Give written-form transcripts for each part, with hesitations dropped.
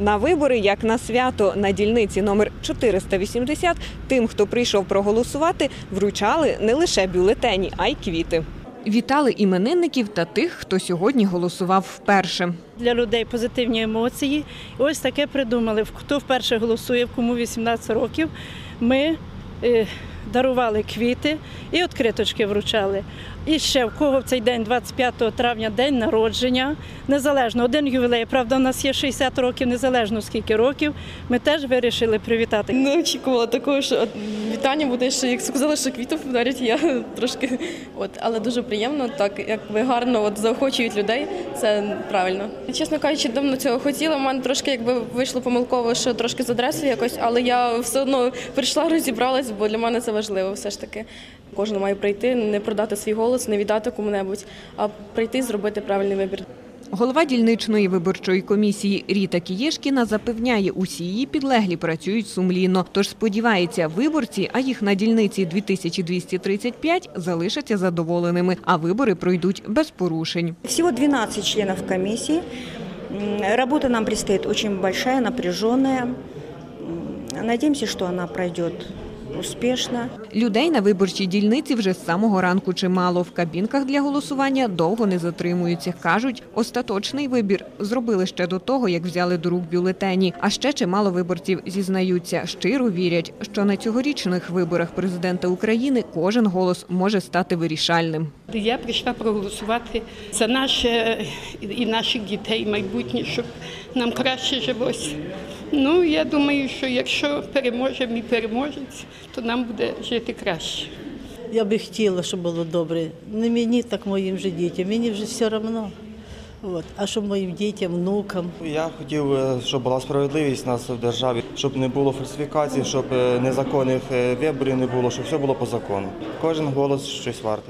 На вибори, як на свято, на дільниці номер 480 тим, хто прийшов проголосувати, вручали не лише бюлетені, а й квіти. Вітали іменинників та тих, хто сьогодні голосував вперше. Для людей позитивні емоції. Ось таке придумали. Хто вперше голосує, кому 18 років, ми дарували квіти і відкриточки вручали. І ще в кого в цей день, 25 травня, день народження, незалежно, один ювілей, правда, у нас є 60 років, незалежно скільки років, ми теж вирішили привітати. Не очікувала такого, що вітання буде, що як сказали, що квітів подарять, я трошки, але дуже приємно, так, як ви гарно заохочують людей, це правильно. Чесно кажучи, давно цього хотіла, в мене трошки вийшло помилково, що трошки з адресою якось, але я все одно прийшла, розібралась, бо для мене це важливо все ж таки. Кожен має прийти, не продати свій голос, не віддати кому-небудь, а прийти і зробити правильний вибір. Голова дільничної виборчої комісії Ріта Кієшкіна запевняє, усі її підлеглі працюють сумлінно. Тож сподівається, виборці, а їх на дільниці 2235, залишаться задоволеними, а вибори пройдуть без порушень. Всего 12 членов комиссии. Работа нам предстоит очень большая, напряженная. Надеемся, что она пройдет успішно. Людей на виборчій дільниці вже з самого ранку чимало. В кабінках для голосування довго не затримуються. Кажуть, остаточний вибір зробили ще до того, як взяли до рук бюлетені. А ще чимало виборців зізнаються, щиро вірять, що на цьогорічних виборах президента України кожен голос може стати вирішальним. Я прийшла проголосувати за наше і наших дітей майбутнє, щоб нам краще жилося. Я думаю, що якщо переможе мій переможець, то нам буде жити краще. Я би хотіла, щоб було добре. Не мені, так моїм же дітям. Мені вже все одно. А щоб моїм дітям, внукам. Я хотів, щоб була справедливість у нас в державі, щоб не було фальсифікацій, щоб незаконних виборів не було, щоб все було по закону. Кожен голос щось вартий.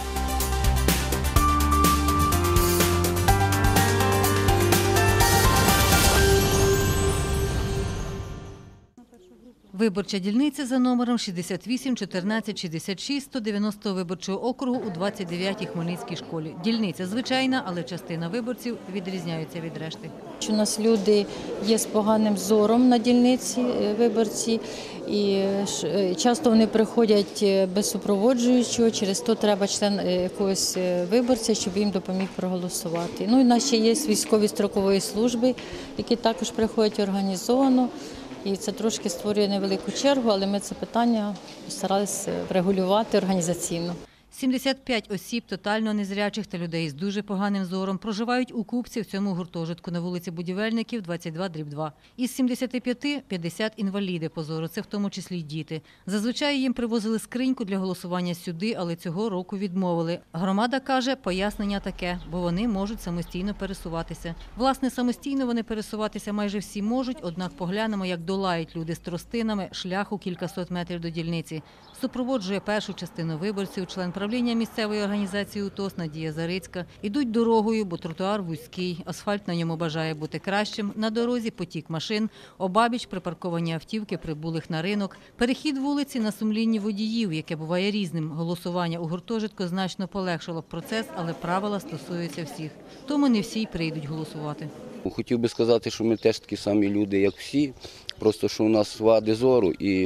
Виборча дільниця за номером 68 14 66 190 виборчого округу у 29-й Хмельницькій школі. Дільниця звичайна, але частина виборців відрізняються від решти. У нас люди є з поганим зором на дільниці, виборці, і часто вони приходять без супроводжуючого, через то треба член якогось виборця, щоб їм допоміг проголосувати. І в нас ще є військові строкової служби, які також приходять організовано. І це трошки створює невелику чергу, але ми це питання постаралися врегулювати організаційно. 75 осіб тотально незрячих та людей з дуже поганим зором проживають у Купці в цьому гуртожитку на вулиці Будівельників, 22/2. Із 75 – 50 інваліди по зору, це в тому числі й діти. Зазвичай їм привозили скриньку для голосування сюди, але цього року відмовили. Громада каже, пояснення таке, бо вони можуть самостійно пересуватися. Власне, самостійно вони пересуватися майже всі можуть, однак поглянемо, як долають люди з тростинами шлях у кількасот метрів до дільниці. Супроводжує першу частину виборців член правління місцевої організації УТОС Надія Зарицька. Ідуть дорогою, бо тротуар вузький, асфальт на ньому бажає бути кращим. На дорозі потік машин, обабіч припарковані автівки прибулих на ринок. Перехід вулиці на сумлінні водіїв, яке буває різним. Голосування у гуртожитку значно полегшило б процес, але правила стосуються всіх. Тому не всі й прийдуть голосувати. Хотів би сказати, що ми теж такі самі люди, як всі. Просто, що у нас вади зору і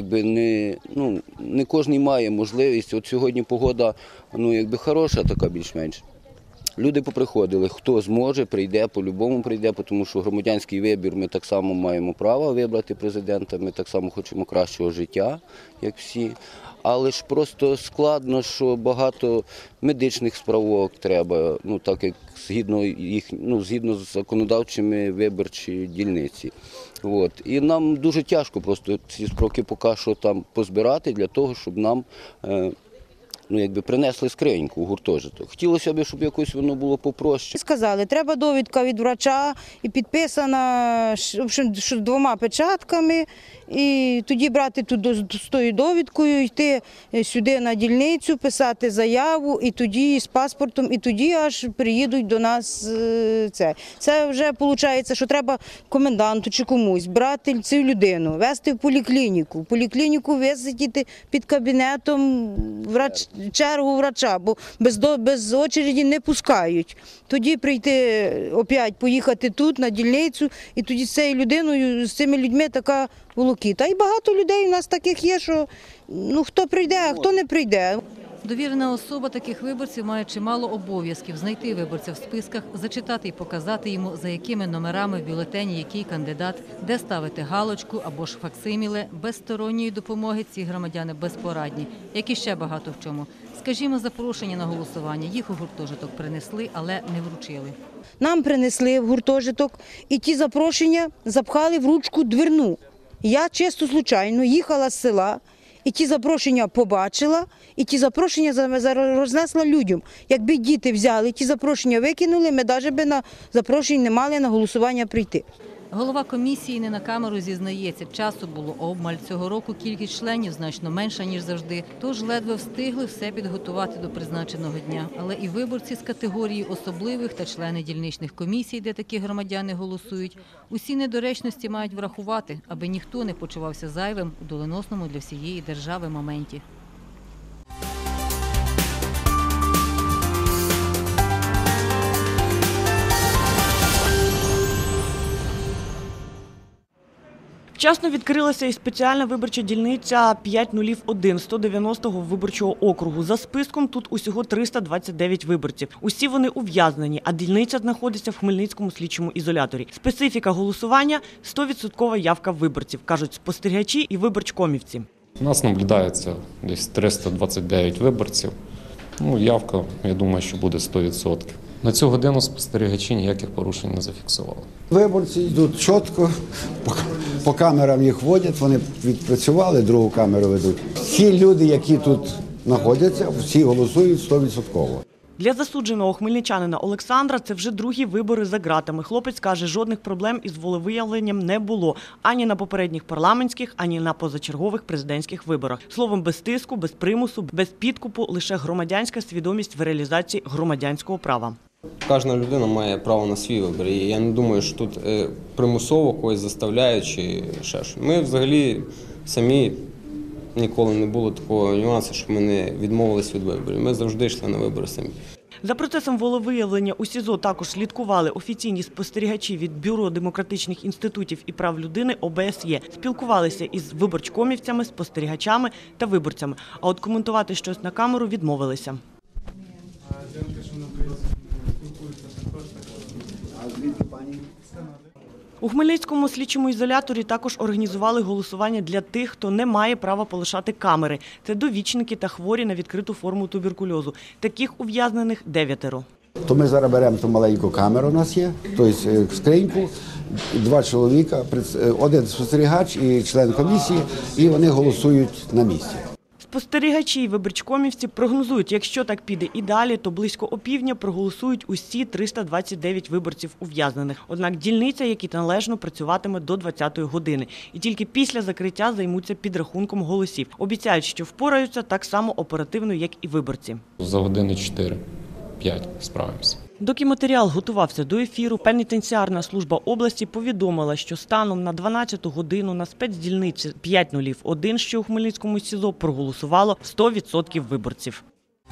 не кожен має можливість. От сьогодні погода хороша така більш-менш. Люди поприходили, хто зможе, прийде, по-любому прийде, тому що громадянський вибір, ми так само маємо право вибрати президента, ми так само хочемо кращого життя, як всі. Але ж просто складно, що багато медичних справок треба, так як згідно з законодавчими виборчі дільниці. І нам дуже тяжко просто ці справки поки що там позбирати для того, щоб нам принесли скриньку у гуртожиток. Хотілося б, щоб якось воно було попроще. Сказали, треба довідка від врача і підписана 2 печатками, і тоді брати з тою довідкою, йти сюди на дільницю, писати заяву, і тоді з паспортом, і тоді аж приїдуть до нас це. Це вже виходить, що треба коменданту чи комусь брати цю людину, везти в поліклініку, висидіти під кабінетом, чергу врача, бо без очереді не пускають. Тоді прийти опять, поїхати тут, на дільницю, і тоді з цією людиною, з цими людьми така волокіта. І багато людей у нас таких є, що хто прийде, а хто не прийде. Довірена особа таких виборців має чимало обов'язків – знайти виборця в списках, зачитати і показати йому, за якими номерами в бюлетені який кандидат, де ставити галочку або ж факсиміле. Без сторонньої допомоги ці громадяни безпорадні, як і ще багато в чому. Скажімо, запрошення на голосування. Їх у гуртожиток принесли, але не вручили. Нам принесли в гуртожиток і ті запрошення запхали в ручку дверну. Я чисто случайно їхала з села, і ті запрошення побачила, і ті запрошення рознесла людям. Якби діти взяли, ті запрошення викинули, ми навіть би на запрошення не мали на голосування прийти. Голова комісії не на камеру зізнається, часу було обмаль. Цього року кількість членів значно менша, ніж завжди, тож ледве встигли все підготувати до призначеного дня. Але і виборці з категорії особливих та члени дільничних комісій, де такі громадяни голосують, усі недоречності мають врахувати, аби ніхто не почувався зайвим у доленосному для всієї держави моменті. Вчасно відкрилася і спеціальна виборча дільниця 501 190-го виборчого округу. За списком тут усього 329 виборців. Усі вони ув'язнені, а дільниця знаходиться в Хмельницькому слідчому ізоляторі. Специфіка голосування – 100% явка виборців, кажуть спостерігачі і виборчкомівці. У нас наблюдається десь 329 виборців. Явка, я думаю, що буде 100%. На цю годину спостерігачі ніяких порушень не зафіксували. Виборці йдуть чітко, по камерам їх водять, вони відпрацювали, другу камеру ведуть. Всі люди, які тут знаходяться, всі голосують 100%. Для засудженого хмельничанина Олександра це вже другі вибори за ґратами. Хлопець каже, жодних проблем із волевиявленням не було. Ані на попередніх парламентських, ані на позачергових президентських виборах. Словом, без тиску, без примусу, без підкупу, лише громадянська свідомість в реалізації громадянського права. Кожна людина має право на свій вибір. І я не думаю, що тут примусово когось заставляють чи ще щось. Ми взагалі самі ніколи не було такого нюансу, що ми не відмовились від виборів. Ми завжди йшли на вибори самі. За процесом волевиявлення у СІЗО також слідкували офіційні спостерігачі від Бюро демократичних інститутів і прав людини ОБСЄ. Спілкувалися із виборчкомівцями, спостерігачами та виборцями. А от коментувати щось на камеру відмовилися. У Хмельницькому слідчому ізоляторі також організували голосування для тих, хто не має права полишати камери. Це довічники та хворі на відкриту форму туберкульозу. Таких ув'язнених 9. То ми зараз беремо ту маленьку камеру, у нас є, тобто скриньку, 2 чоловіка, один спостерігач і член комісії, і вони голосують на місці. Спостерігачі і виборчкомівці прогнозують, якщо так піде і далі, то близько опівдня проголосують усі 329 виборців ув'язнених. Однак дільниця, як і належно, працюватиме до 20-ї години. І тільки після закриття займуться підрахунком голосів. Обіцяють, що впораються так само оперативно, як і виборці. За години 4-5 справимося. Доки матеріал готувався до ефіру, пенітенціарна служба області повідомила, що станом на 12-ту годину на спецдільниці 501, що у Хмельницькому СІЗО, проголосувало 100% виборців.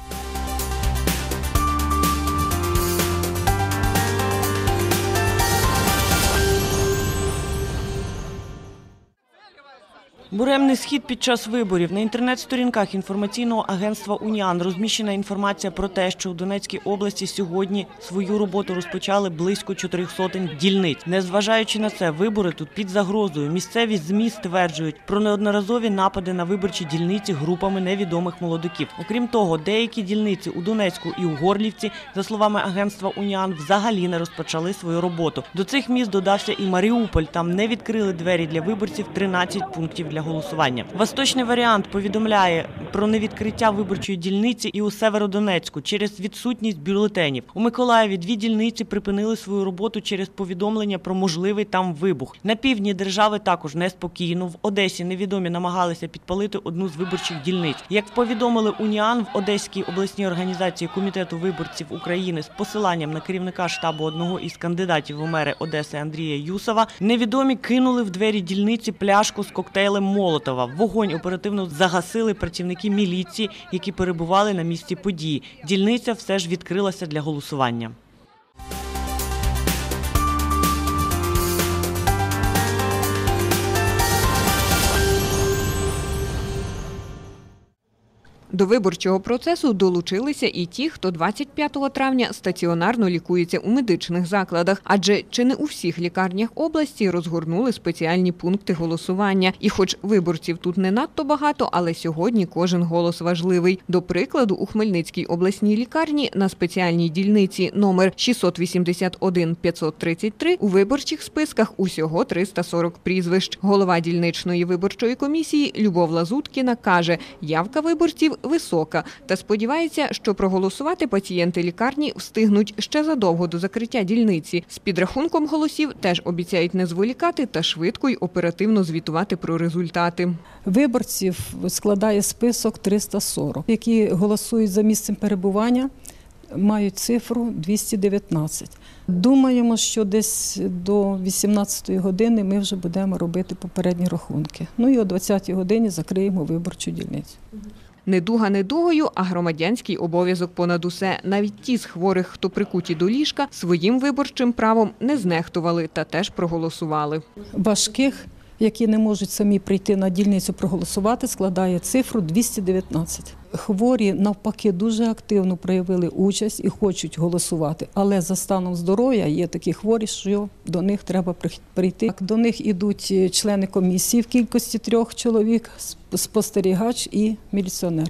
Буремний схід під час виборів. На інтернет-сторінках інформаційного агентства «Уніан» розміщена інформація про те, що у Донецькій області сьогодні свою роботу розпочали близько 400 дільниць. Незважаючи на це, вибори тут під загрозою. Місцеві ЗМІ стверджують про неодноразові напади на виборчі дільниці групами невідомих молодиків. Окрім того, деякі дільниці у Донецьку і у Горлівці, за словами агентства «Уніан», взагалі не розпочали свою роботу. До цих міст додався і Маріуполь. Там не відкрили двері для виборців 13 пунктів для голосування. Восточний варіант повідомляє про невідкриття виборчої дільниці і у Северодонецьку через відсутність бюлетенів. У Миколаєві 2 дільниці припинили свою роботу через повідомлення про можливий там вибух. На півдні держави також неспокійно. В Одесі невідомі намагалися підпалити одну з виборчих дільниць. Як повідомили «Уніан», в Одеській обласній організації Комітету виборців України з посиланням на керівника штабу одного із кандидатів у мери Одеси Андрія Юсова, невідомі кинули в двері дільниці пляшку з коктейлем Молотова. Вогонь оперативно загасили працівники міліції, які перебували на місці події. Дільниця все ж відкрилася для голосування. До виборчого процесу долучилися і ті, хто 25 травня стаціонарно лікується у медичних закладах. Адже чи не у всіх лікарнях області розгорнули спеціальні пункти голосування. І хоч виборців тут не надто багато, але сьогодні кожен голос важливий. До прикладу, у Хмельницькій обласній лікарні на спеціальній дільниці номер 681-533 у виборчих списках усього 340 прізвищ. Голова дільничної виборчої комісії Любов Лазуткіна каже, явка виборців висока та сподівається, що проголосувати пацієнти лікарні встигнуть ще задовго до закриття дільниці. З підрахунком голосів теж обіцяють не зволікати та швидко й оперативно звітувати про результати. Виборців складає список 340, які голосують за місцем перебування, мають цифру 219. Думаємо, що десь до 18-ї години ми вже будемо робити попередні рахунки. Ну і о 20-й годині закриємо виборчу дільницю. Недуга недугою, а громадянський обов'язок понад усе. Навіть ті з хворих, хто прикуті до ліжка, своїм виборчим правом не знехтували та теж проголосували. Важких, які не можуть самі прийти на дільницю проголосувати, складає цифру 219. Хворі, навпаки, дуже активно проявили участь і хочуть голосувати. Але за станом здоров'я є такі хворі, що до них треба прийти. До них ідуть члени комісії в кількості 3 чоловік, спостерігач і міліціонер.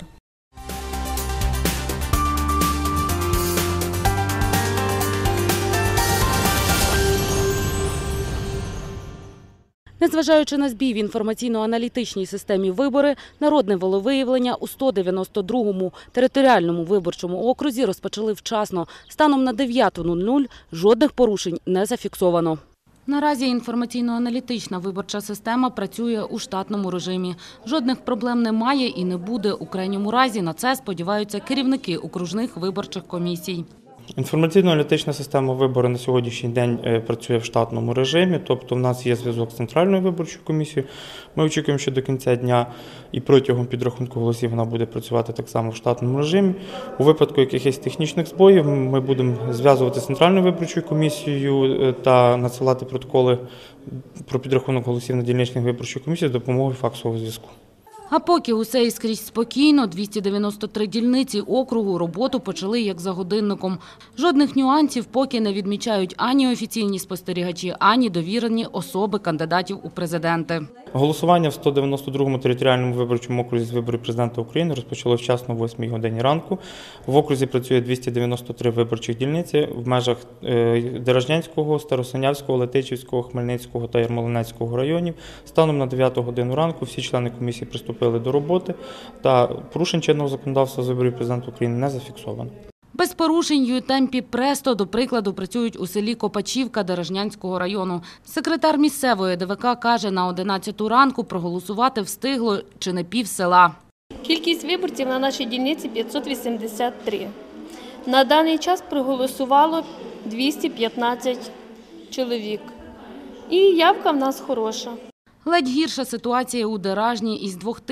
Незважаючи на збій в інформаційно-аналітичній системі вибори, народне волевиявлення у 192-му територіальному виборчому окрузі розпочали вчасно. Станом на 9:00 жодних порушень не зафіксовано. Наразі інформаційно-аналітична виборча система працює у штатному режимі. Жодних проблем немає і не буде. У крайньому разі на це сподіваються керівники окружних виборчих комісій. Інформаційно-аналітична система вибору на сьогоднішній день працює в штатному режимі, тобто в нас є зв'язок з Центральною виборчою комісією. Ми очікуємо, що до кінця дня і протягом підрахунку голосів вона буде працювати так само в штатному режимі. У випадку якихось технічних збоїв ми будемо зв'язувати з Центральною виборчою комісією та надсилати протоколи про підрахунок голосів на дільничних виборчих комісіях з допомогою факсового зв'язку. А поки усе і скрізь спокійно, 293 дільниці округу роботу почали як за годинником. Жодних нюансів поки не відмічають ані офіційні спостерігачі, ані довірені особи кандидатів у президенти. Голосування в 192-му територіальному виборчому окрузі з виборів президента України розпочало вчасно о 8 годині ранку. В окрузі працює 293 виборчих дільниці в межах Деражнянського, Старосинявського, Летичівського, Хмельницького та Ярмолинецького районів. Станом на 9 годину ранку всі члени комісії приступили до роботи та порушень чинного законодавства з виборів президента України не зафіксовано. Без порушень ЮТемпі Престо, до прикладу, працюють у селі Копачівка Деражнянського району. Секретар місцевої ДВК каже, на 11 ранку проголосувати встигло чи не пів села. Кількість виборців на нашій дільниці 583. На даний час проголосувало 215 чоловік. І явка в нас хороша. Ледь гірша ситуація у Деражні. Із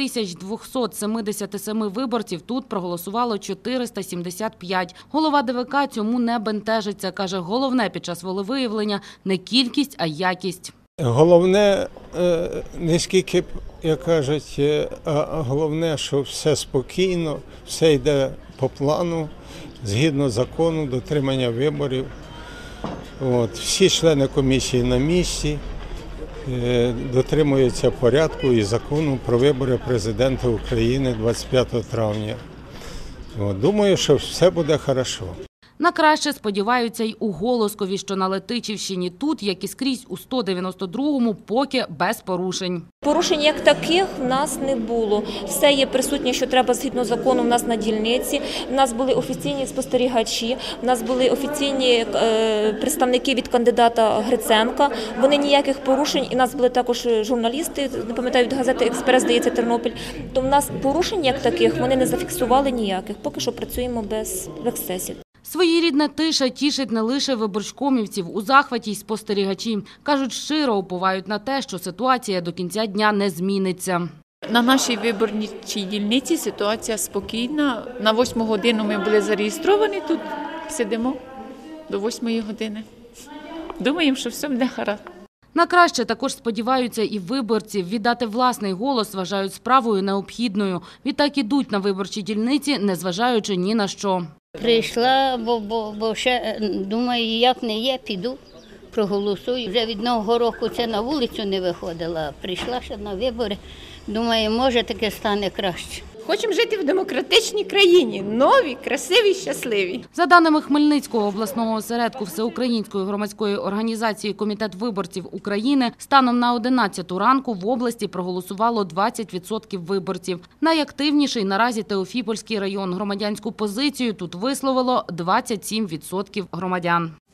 2277 виборців тут проголосувало 475. Голова ДВК цьому не бентежиться. Каже, головне під час волевиявлення не кількість, а якість. Головне не скільки, як кажуть, а головне, що все спокійно, все йде по плану, згідно закону, дотримання виборів. Всі члени комісії на місці. Дотримуються порядку і закону про вибори президента України 25 травня. Думаю, що все буде добре. На краще сподіваються й у Голоскові, що на Летичівщині. Тут, як і скрізь у 192-му, поки без порушень. Порушень як таких в нас не було. Все є присутнє, що треба згідно закону в нас на дільниці. В нас були офіційні спостерігачі, в нас були офіційні представники від кандидата Гриценка. Вони ніяких порушень, і в нас були також журналісти, не пам'ятаю, від газети «Експрес», здається, Тернопіль. То в нас порушень як таких вони не зафіксували ніяких. Поки що працюємо без ексцесів. Своєрідна тиша тішить не лише виборчкомівців, у захваті й спостерігачі. Кажуть, щиро уповають на те, що ситуація до кінця дня не зміниться. На нашій виборчій дільниці ситуація спокійна. На 8 годину ми були зареєстровані тут, сидимо до 8 години. Думаємо, що все буде гаразд. На краще також сподіваються і виборці. Віддати власний голос вважають справою необхідною. Відтак ідуть на виборчі дільниці, незважаючи ні на що. Прийшла, бо ще думаю, як не є, піду, проголосую. Вже від Нового року це на вулицю не виходила, прийшла ще на вибори. Думаю, може таке стане краще. Хочемо жити в демократичній країні, нові, красиві, щасливі. За даними Хмельницького обласного осередку Всеукраїнської громадської організації «Комітет виборців України», станом на 11 ранку в області проголосувало 20% виборців. Найактивніший наразі Теофіпольський район. Громадянську позицію тут висловило 27% громадян.